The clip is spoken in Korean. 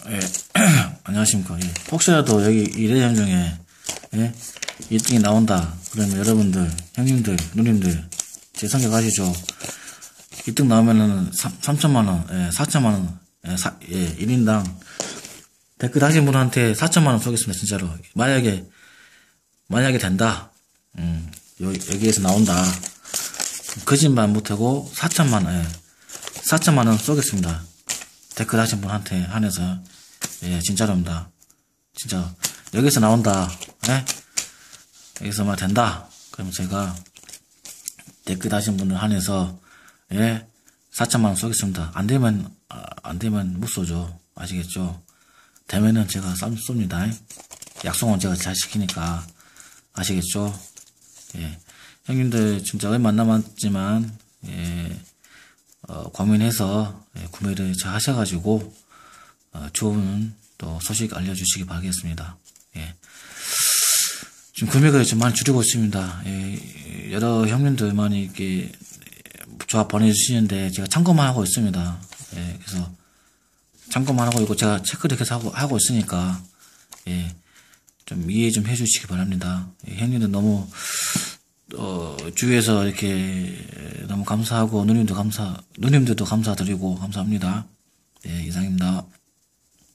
예, 안녕하십니까. 예, 혹시라도 여기 이래현 중에, 예, 1등이 나온다. 그러면 여러분들, 형님들, 누님들, 제 성격 아시죠? 1등 나오면은 3천만원, 예, 4천만원, 예, 1인당 댓글 하신 분한테 4천만원 쏘겠습니다, 진짜로. 만약에 된다. 여기에서 나온다. 거짓말 못하고 4천만원, 예, 4천만원 쏘겠습니다. 댓글 하신 분한테 한해서. 예, 진짜로입니다. 진짜 여기서 나온다. 예? 여기서 말 된다. 그러면 제가 댓글 하신 분을 한해서, 예, 4천만원 쏘겠습니다. 안 되면 못 쏘죠. 아시겠죠? 되면은 제가 쏩니다. 약속은 제가 잘 지키니까. 아시겠죠? 예. 형님들 진짜 얼마 안 남았지만, 예, 고민해서, 예, 구매를 잘 하셔가지고, 좋은 또 소식 알려주시기 바라겠습니다. 예. 지금 금액을 좀 많이 줄이고 있습니다. 예, 여러 형님들 많이 이렇게 조합 보내주시는데 제가 참고만 하고 있습니다. 예, 그래서 참고만 하고 있고 제가 체크를 계속 하고 있으니까, 예, 좀 이해 좀 해주시기 바랍니다. 예, 형님들 너무 주위에서 이렇게 너무 감사하고 누님들도 감사드리고 감사합니다. 예, 이상입니다.